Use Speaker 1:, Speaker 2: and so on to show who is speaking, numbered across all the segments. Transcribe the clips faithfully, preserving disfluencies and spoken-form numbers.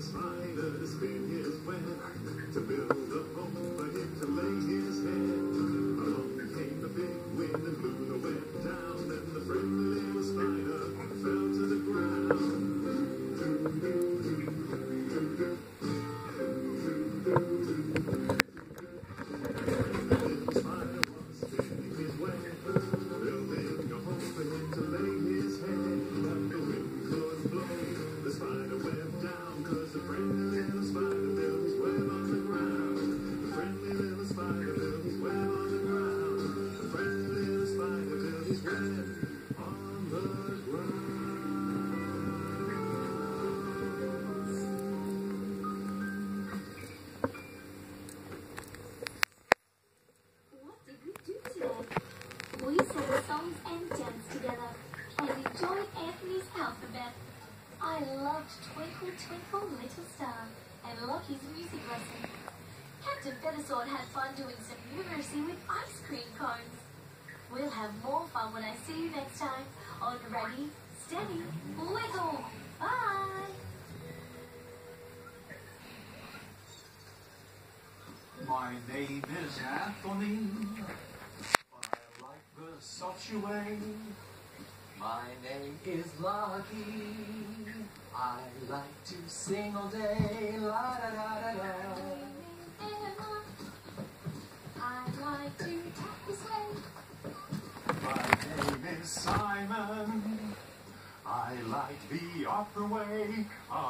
Speaker 1: the spider spin his web to build a home for him to lay his head. Along came the big wind and blew the web down, and the friendly little spider fell to the ground.
Speaker 2: We sang songs and danced together and enjoyed Anthony's alphabet. I loved Twinkle Twinkle Little Star and Lockie's music lesson. Captain Feathersword had fun doing some numeracy with ice cream cones. We'll have more fun when I see you next time on Ready, Steady, Wiggle. Bye!
Speaker 3: My name is Anthony. Soft way. My name is Lucky. I like to sing all day. La da da da da.
Speaker 2: Emma. I like to tap this way.
Speaker 3: My name is Simon. I like the opera way.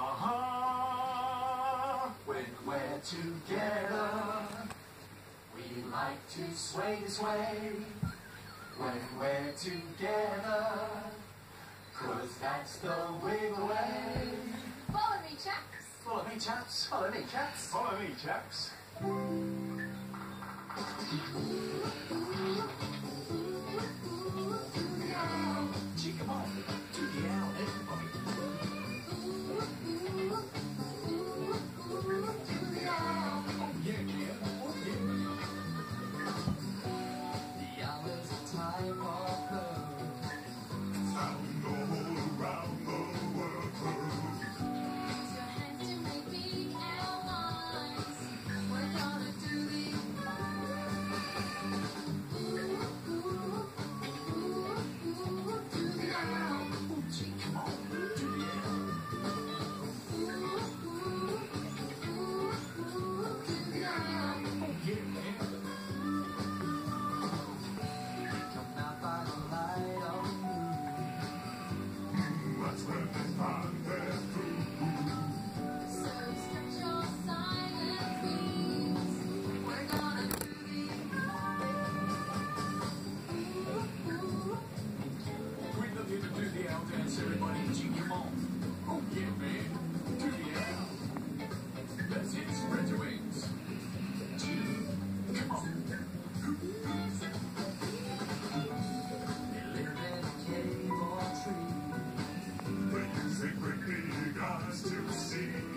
Speaker 3: Uh-huh. When we're together, we like to sway this way. When we're together, 'cause that's the wiggle way.
Speaker 2: Follow me, chaps.
Speaker 3: Follow me, chaps. Follow me, chaps. Follow me, chaps. Gee, come on. Do the owl, everybody. Do the owl. Oh, yeah, yeah. Oh, yeah. The owl is a type of bird. Sound all around the world.
Speaker 2: Use your hands to make big owl eyes. We're gonna do the do the owl.
Speaker 3: Oh, gee, come on. Do the owl.
Speaker 2: Do the owl.
Speaker 3: Oh, yeah, man. Come out by the light of the moon. That's when the time gets through.
Speaker 2: So stretch your silent wings. We're gonna do the
Speaker 3: We'd love you to do the owl dance, everybody. Gee, come on. Oh, yeah, man. Do the owl. That's it. Spread your wings. Gee, come on. They live in a cave or tree. They use their great big eyes to see.